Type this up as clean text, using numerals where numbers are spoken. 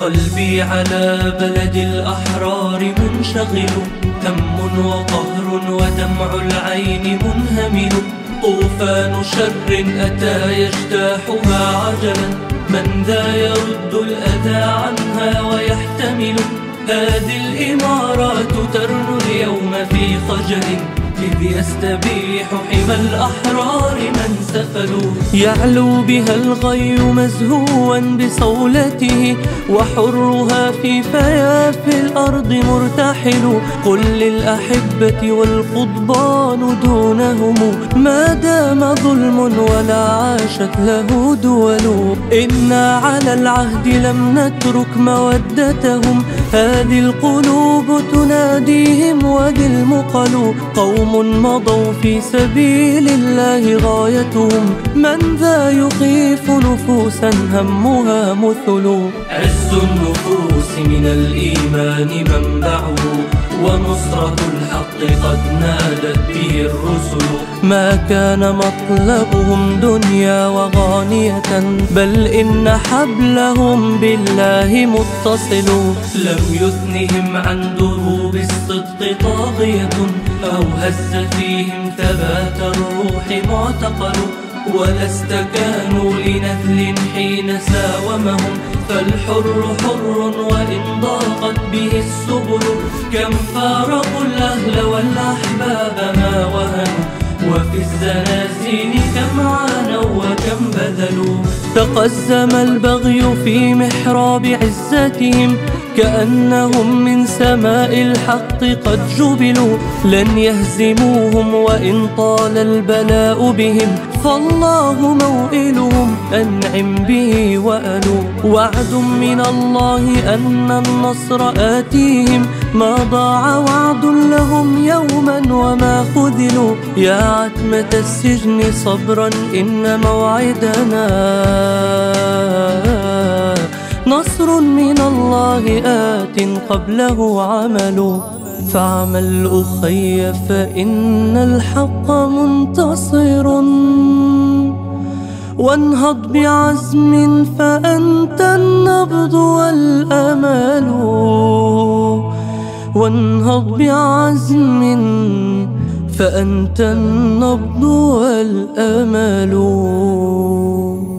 قلبي على بلد الأحرار منشغل، هم وقهر ودمع العين منهمل، طوفان شر أتى يجتاحها عجلا، من ذا يرد الأذى عنها ويحتمل؟ هذه الإمارات ترنو اليوم في خجل، إذ يستبيح حمى الأحرار من سفلوا. يعلو بها الغي مزهوا بصولته، وحرها في فيافي الأرض مرتحل. قل للأحبة والقضبان دونهم، ما دام ظلم ولا عاشت له دول. إنا على العهد لم نترك مودتهم، هذه القلوب تناديهم وذي المقل. قوم مضوا في سبيل الله غايتهم، من ذا يخيف نفوسا همها مثل. عز النفوس من الإيمان منبعه، ونصرة الحق قد نادت به الرسل. ما كان مطلبهم دنيا وغانية، بل إن حبلهم بالله متصل. لم يثنهم عن دروب الصدق طاغية، أو هز فيهم ثبات الروح معتقل. ولا استكانوا لنذل حين ساومهم، فالحر حر وإن ضاقت به السبل. كم فارقوا الأهل والأحباب ما وهنوا، وفي الزنازين كم عانوا وكم بذلوا. تقزم البغي في محراب عزتهم، كأنهم من سماء الحق قد جبلوا. لن يهزموهم وإن طال البلاء بهم، فالله موئلهم أنعم به وألوا. وعد من الله أن النصر آتيهم، ما ضاع وعد لهم يوما وما خذلوا. يا عتمة السجن صبرا إن موعدنا، نصر من الله آت قبله عمل. فاعمل أخي فإن الحق منتصر، وانهض بعزم فأنت النبض والأمل. وانهض بعزم فأنت النبض والأمل.